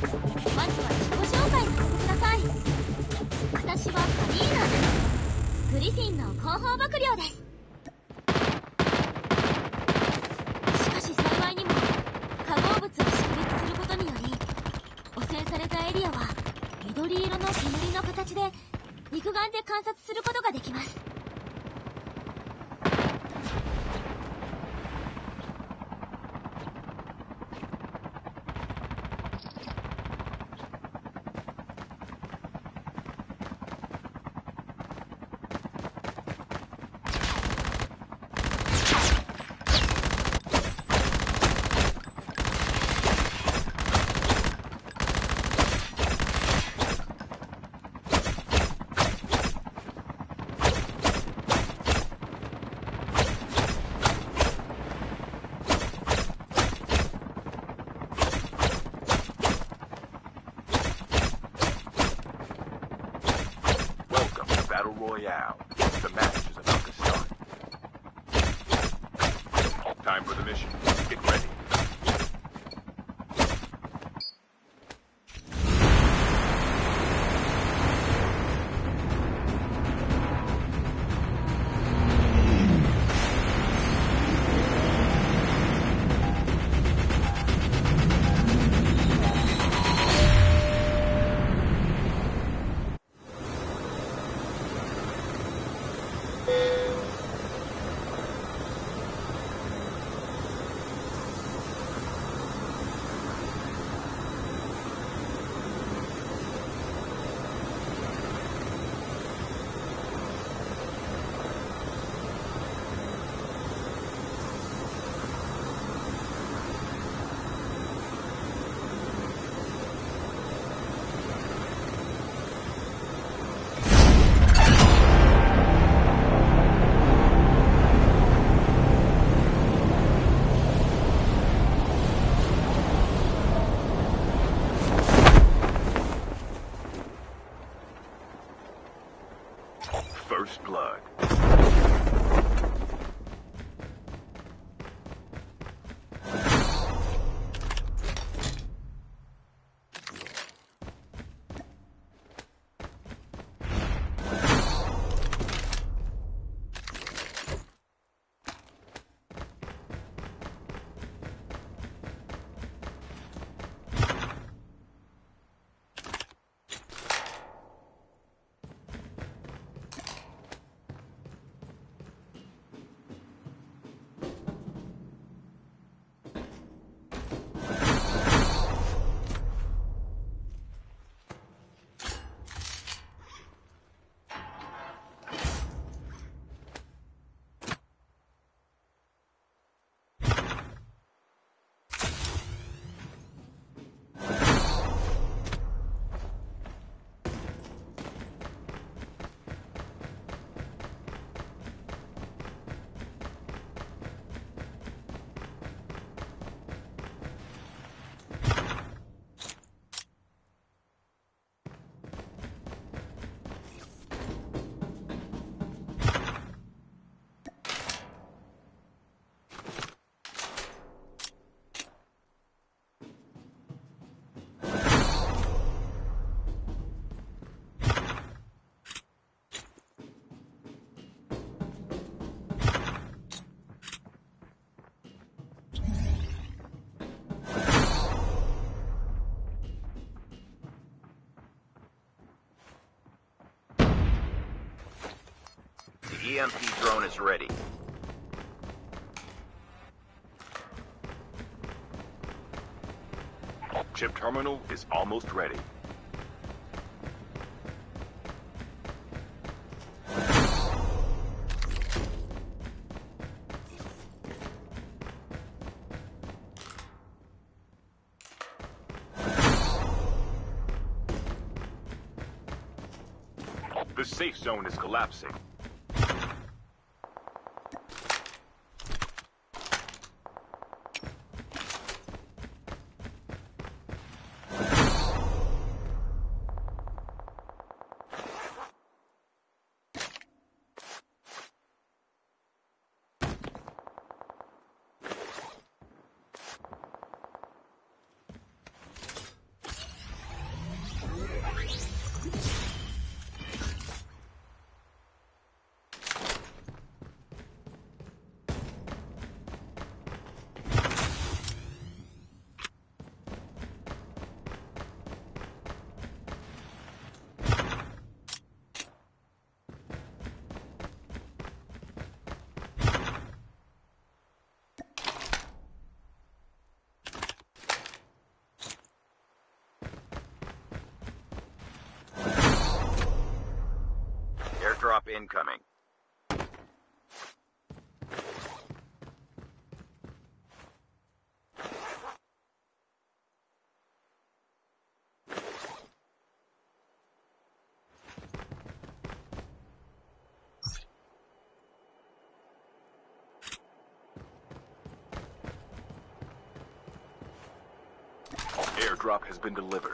まずは自己紹介させてください。私はカリーナ、グリフィンの広報幕僚です。しかし幸いにも化合物を識別することにより、汚染されたエリアは緑色の煙の形で肉眼で観察することができます。 Battle Royale. The match is about to start. Time for the mission. Get ready. First blood. The EMP drone is ready. Chip terminal is almost ready. The safe zone is collapsing. incoming. Airdrop has been delivered.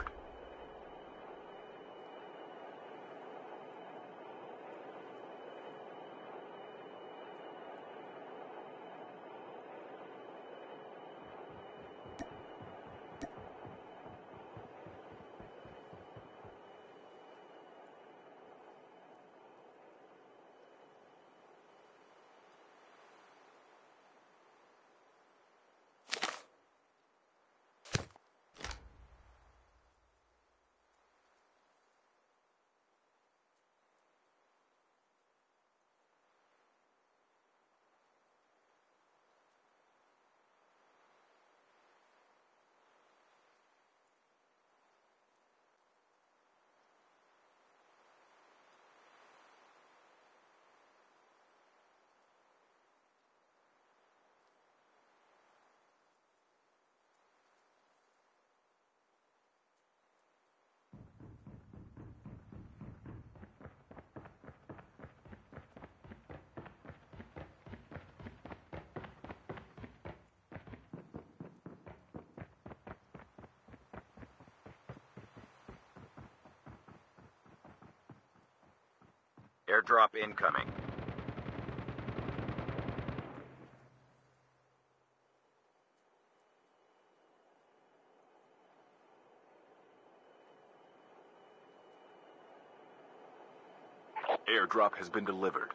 Airdrop incoming. Airdrop has been delivered.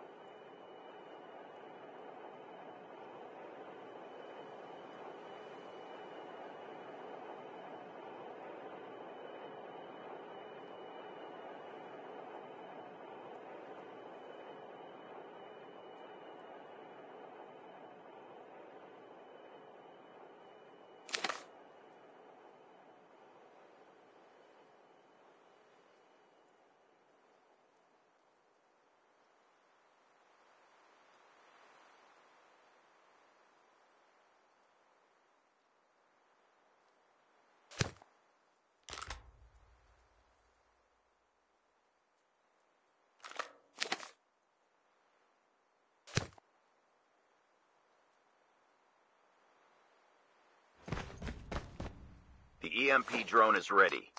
The EMP drone is ready.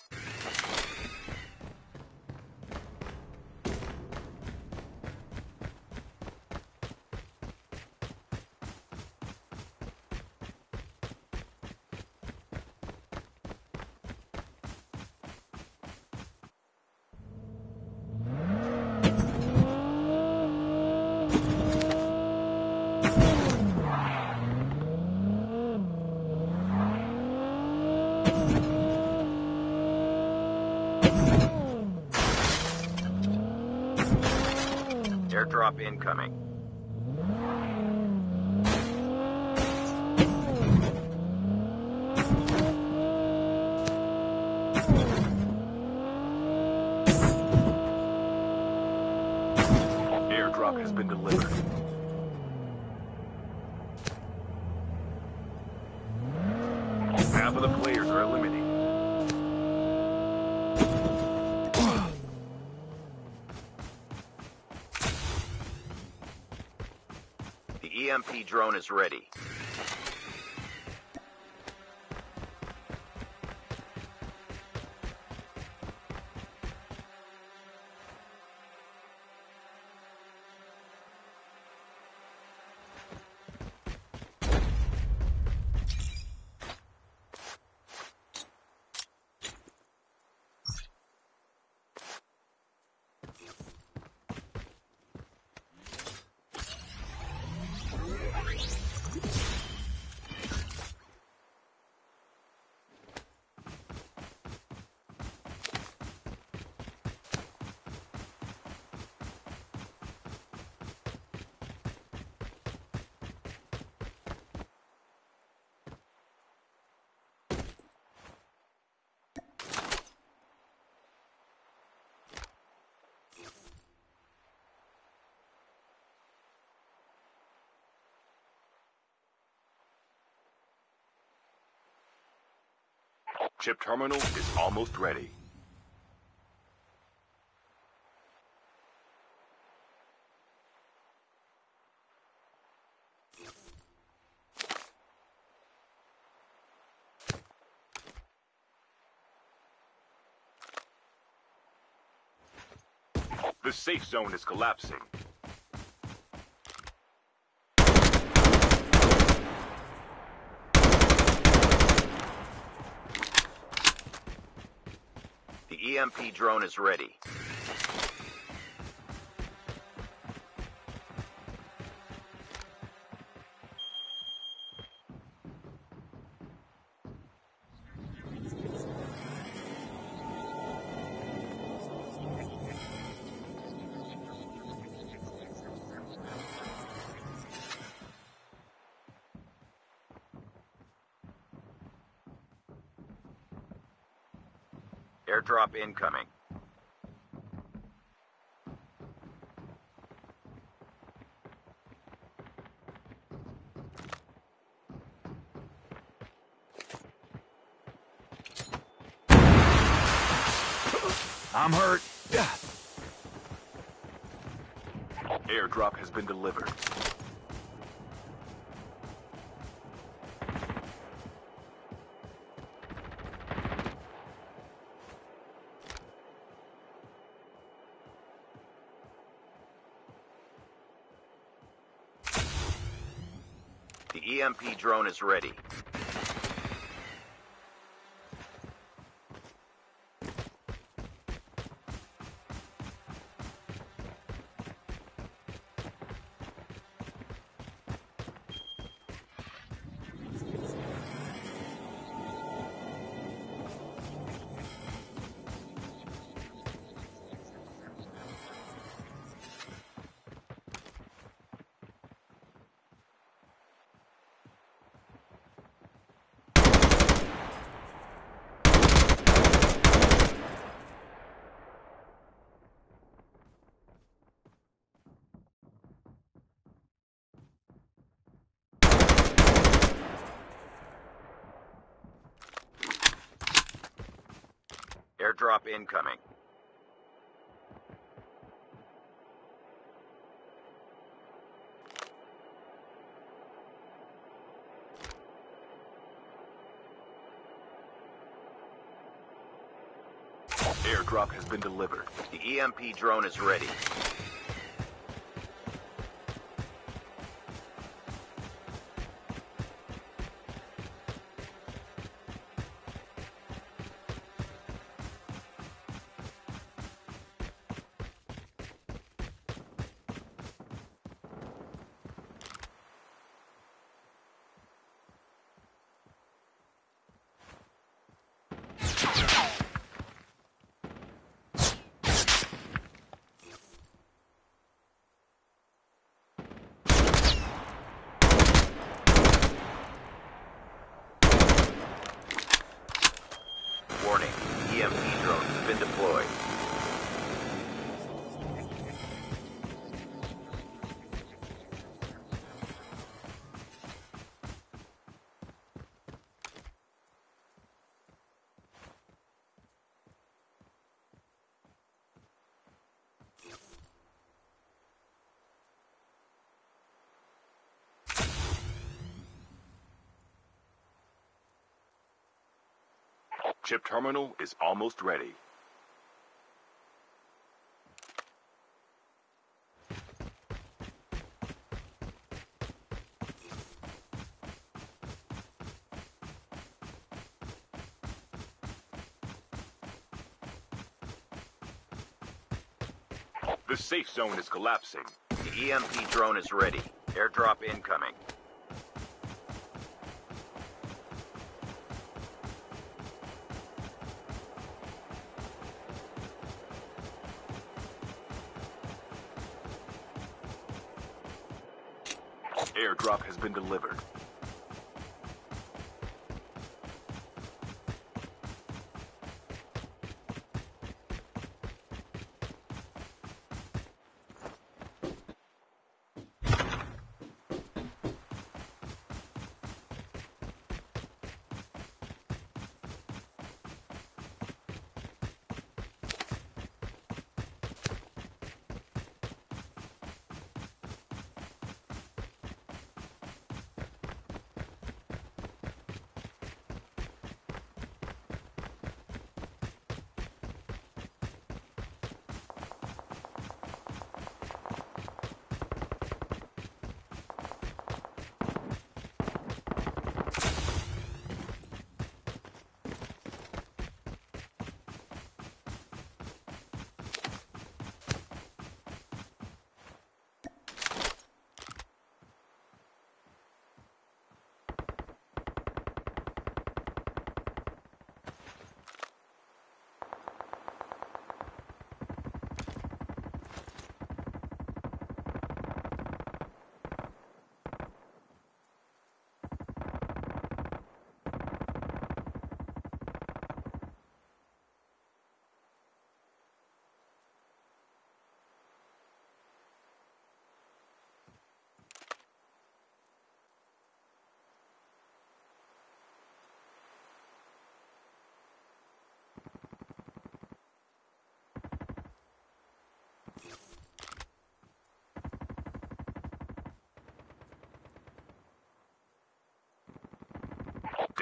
Airdrop incoming. Airdrop has been delivered. Half of the players are eliminated. The EMP drone is ready. Chip terminal is almost ready. The safe zone is collapsing. The EMP drone is ready. Airdrop incoming. I'm hurt. Airdrop has been delivered. The EMP drone is ready. Airdrop incoming. Airdrop has been delivered. The EMP drone is ready. Warning, EMP drone has been deployed. Chip terminal is almost ready. The safe zone is collapsing. The EMP drone is ready. Airdrop incoming. Airdrop has been delivered.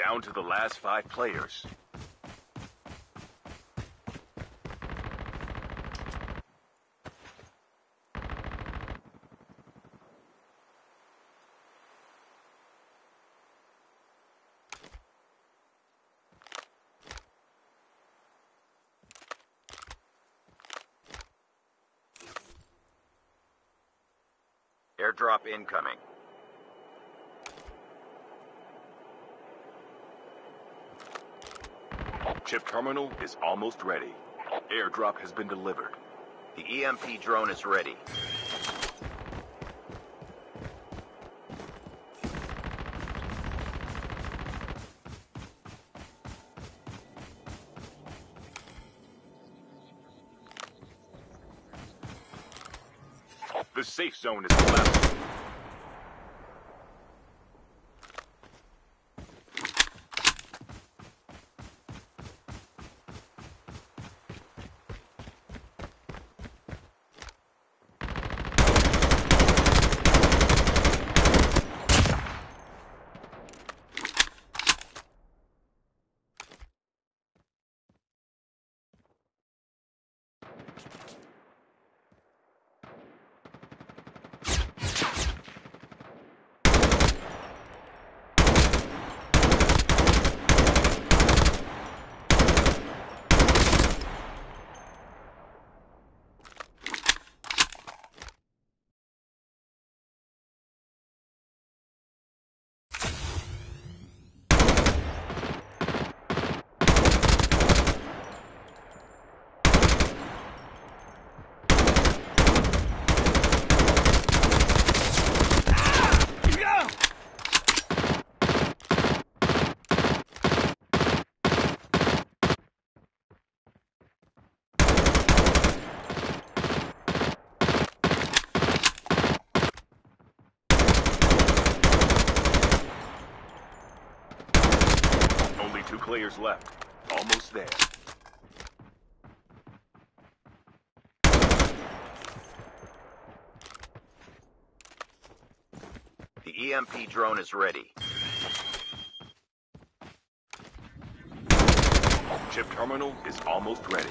Down to the last 5 players. Airdrop incoming. Chip terminal is almost ready. Airdrop has been delivered. The EMP drone is ready. The safe zone is collapsing. Only 2 players left. Almost there. The EMP drone is ready. Chip terminal is almost ready.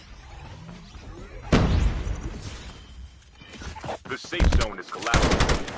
The safe zone is collapsing.